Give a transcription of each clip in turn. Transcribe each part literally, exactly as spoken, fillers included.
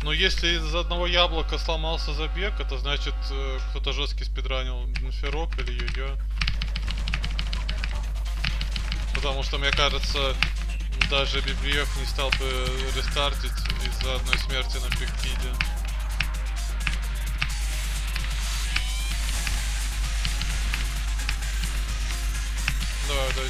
Но если из одного яблока сломался забег, это значит э, кто-то жесткий спидранил Ферок или Йо-Йо. Потому что, мне кажется, даже Бибиев не стал бы рестартить из-за одной смерти на пикпиде. Давай, дальше.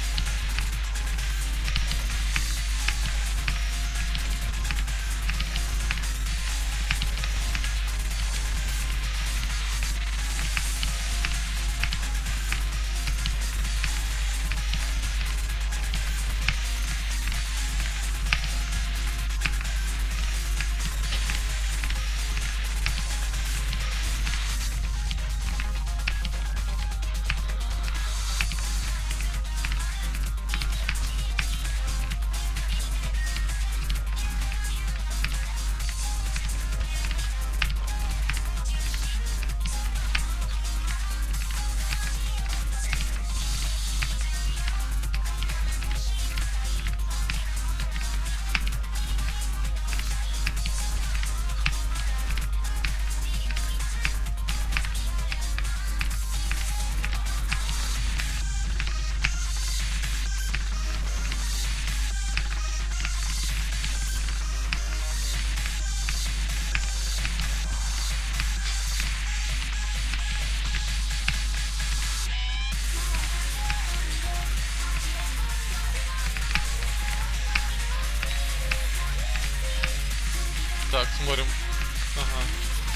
Так, смотрим. Ага.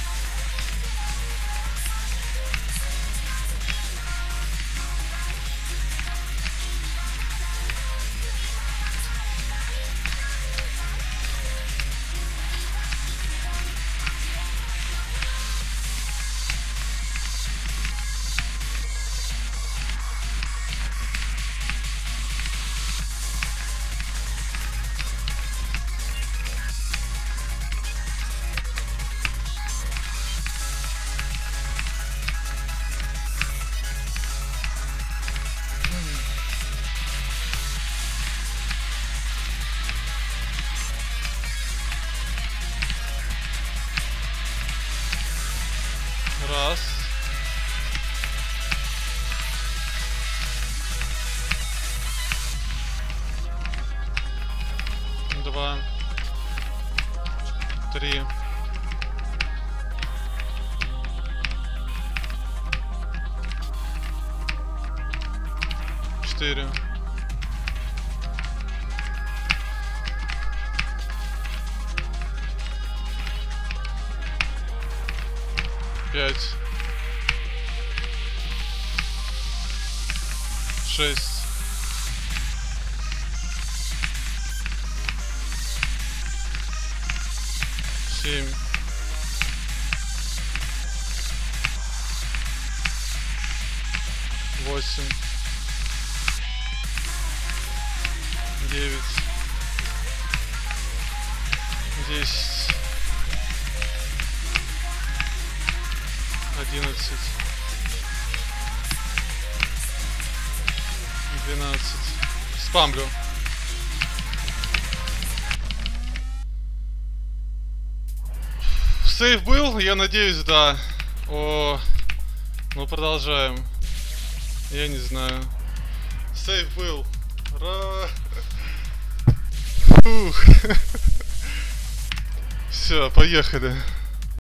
Раз. Два. Три. Четыре. Пять. Шесть. Семь. Восемь. Девять. Десять. Одиннадцать. Двенадцать. Спамлю. Сейф был? Я надеюсь, да. О, ну продолжаем. Я не знаю. Сейф был. Ра... Фух. Все, поехали.